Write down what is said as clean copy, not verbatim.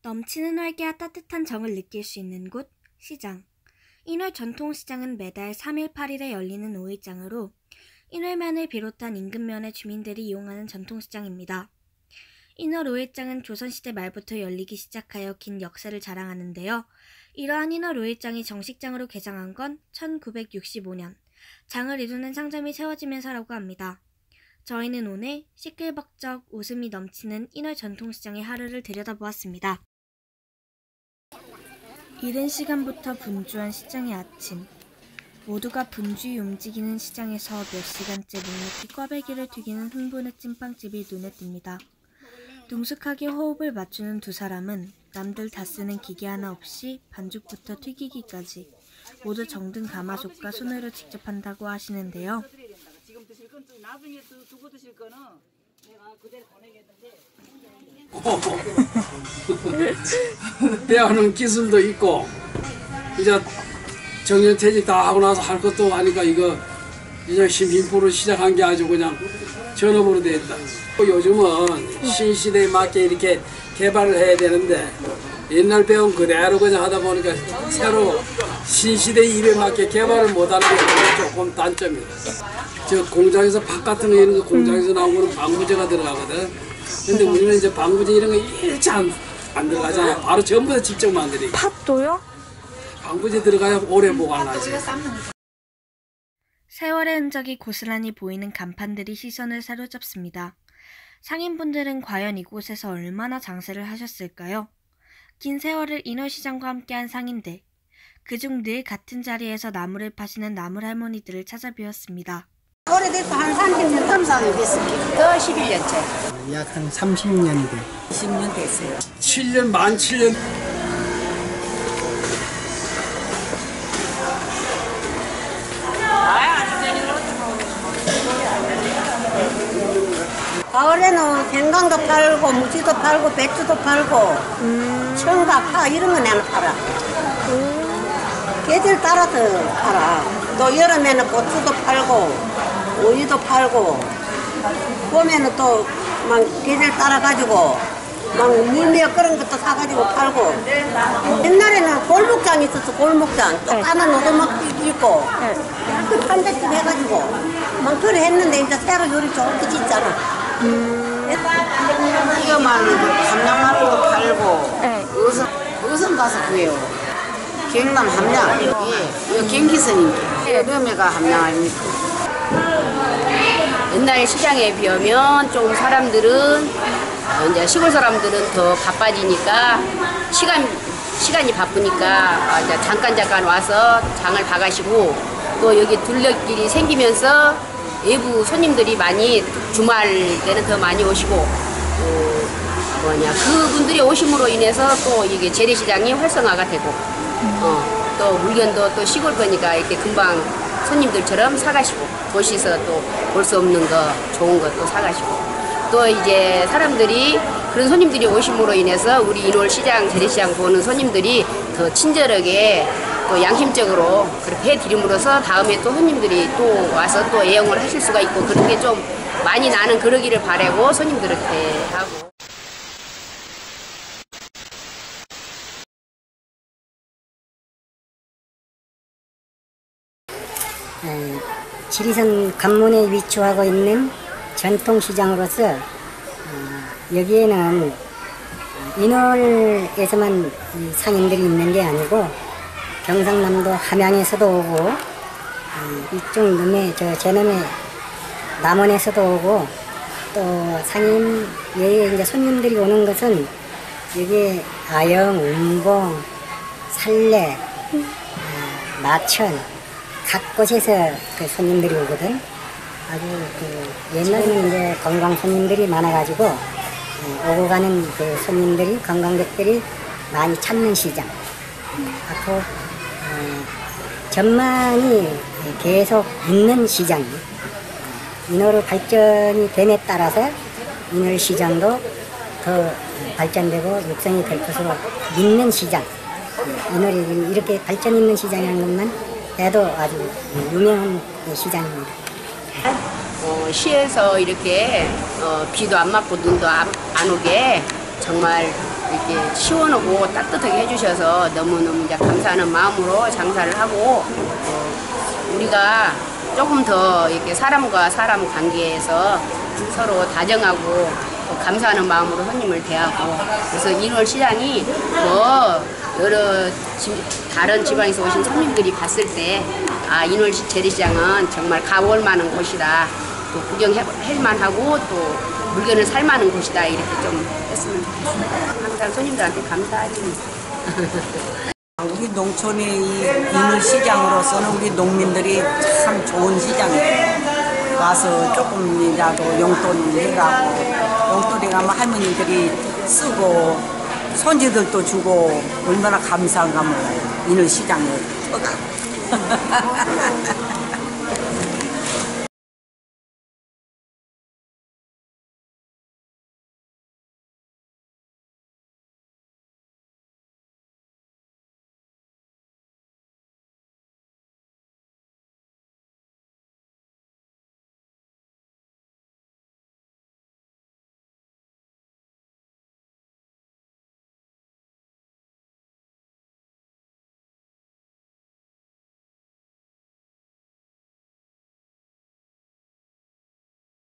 넘치는 활기와 따뜻한 정을 느낄 수 있는 곳, 시장. 인월 전통시장은 매달 3일 8일에 열리는 5일장으로 인월면을 비롯한 인근면의 주민들이 이용하는 전통시장입니다. 인월 5일장은 조선시대 말부터 열리기 시작하여 긴 역사를 자랑하는데요. 이러한 인월 5일장이 정식장으로 개장한 건 1965년, 장을 이루는 상점이 세워지면서라고 합니다. 저희는 오늘 시끌벅적 웃음이 넘치는 인월 전통시장의 하루를 들여다보았습니다. 이른 시간부터 분주한 시장의 아침. 모두가 분주히 움직이는 시장에서 몇 시간째 묵묵히 꽈배기를 튀기는 흥분의 찐빵집이 눈에 띕니다. 능숙하게 호흡을 맞추는 두 사람은 남들 다 쓰는 기계 하나 없이 반죽부터 튀기기까지 모두 정든 가마솥과 손으로 직접 한다고 하시는데요. 지금 드실 건 나중에 두고 드실 거는 내가 그대로 보내겠는데. 배우는 기술도 있고 이제 정년퇴직 다 하고 나서 할 것도 하니까 이거 이제 힘으로 시작한 게 아주 그냥 전업으로 돼 있다. 요즘은 신시대에 맞게 이렇게 개발을 해야 되는데 옛날 배운 그대로 그냥 하다 보니까 새로 신시대 입에 맞게 개발을 못하는 게 조금 단점이다. 저 공장에서 밥 같은 거 이런 거 공장에서 나온 거는 방부제가 들어가거든. 근데 우리는 이제 방부제 이런 거 일체 안 들어가잖아. 바로 전부 다 직접 만드니까. 팥도요? 방부제 들어가야 오래 보관하지. 세월의 흔적이 고스란히 보이는 간판들이 시선을 사로잡습니다. 상인분들은 과연 이곳에서 얼마나 장사를 하셨을까요? 긴 세월을 인월시장과 함께한 상인들. 그중 늘 같은 자리에서 나물을 파시는 나물 할머니들을 찾아뵈었습니다. 오래돼서 한 30년 넘게 됐습니다. 더 11년째. 약 한 30년 돼. 10년 됐어요. 7년, 만 7년. 가을에는 생강도 팔고 무지도 팔고 배추도 팔고 청각, 파 이런 거 내는 팔아. 계절 따라서 팔아. 또 여름에는 고추도 팔고 오이도 팔고 봄에는 또 막 계절 따라가지고 막 물미역 그런 것도 사가지고 팔고. 옛날에는 골목장 있었어. 골목장 또 까만 오두막 있고 그 한 대씩 해가지고 막 그래 했는데 이제 새로 요리 좋게 짓잖아. 이거 말고 함양말고 팔고 어선 가서 구해요. 경남 함양. 이거 경기선입니다. 여름에가 함양 아닙니까? 옛날 시장에 비하면 좀 사람들은 이제 시골 사람들은 더 바빠지니까 시간이 바쁘니까 이제 잠깐 와서 장을 봐가시고 또 여기 둘레길이 생기면서 외부 손님들이 많이 주말 때는 더 많이 오시고 그분들이 오심으로 인해서 또 이게 재래시장이 활성화가 되고 또 물건도 또 시골 거니까 이렇게 금방 손님들처럼 사가시고 도시에서 또 볼 수 없는 거 좋은 것도 사가시고 또 이제 사람들이 그런 손님들이 오심으로 인해서 우리 인월시장 재래시장 보는 손님들이 더 친절하게 또 양심적으로 그렇게 해드림으로써 다음에 또 손님들이 또 와서 또 애용을 하실 수가 있고 그런 게 좀 많이 나는 그러기를 바라고 손님들한테 하고. 지리산 관문에 위치하고 있는 전통시장으로서 여기에는 인월에서만 상인들이 있는 게 아니고 경상남도 함양에서도 오고 이쪽 놈에 제 놈에 남원에서도 오고 또 상인 외에 이제 손님들이 오는 것은 여기 아영, 운봉, 산례, 마천 각 곳에서 그 손님들이 오거든. 아주 옛날에는 이제 관광 손님들이 많아가지고 오고 가는 그 손님들이 관광객들이 많이 찾는 시장. 앞으로 전망이 계속 있는 시장. 인월의 발전이 됨에 따라서 인월시장도 더 발전되고 육성이 될 것으로 믿는 시장. 인월이 이렇게 발전 있는 시장이라는 것만 해도 아주 유명한 시장입니다. 시에서 이렇게 비도 안 맞고 눈도 안 오게 정말 이렇게 시원하고 따뜻하게 해주셔서 너무너무 이제 감사하는 마음으로 장사를 하고 우리가 조금 더 이렇게 사람과 사람 관계에서 서로 다정하고 감사하는 마음으로 손님을 대하고 그래서 인월 시장이 더 여러 다른 지방에서 오신 손님들이 봤을 때 아 인월 재래시장은 정말 가볼 만한 곳이다. 또 구경할 만하고 또 물건을 살 만한 곳이다. 이렇게 좀 했으면 좋겠습니다. 항상 손님들한테 감사하지. 우리 농촌의 이 인월 시장으로서는 우리 농민들이 참 좋은 시장이에요. 와서 조금이라도 용돈 내라고 용돈에 가면 할머니들이 쓰고 손주들도 주고 얼마나 감사한가 몰라요. 인월 시장에.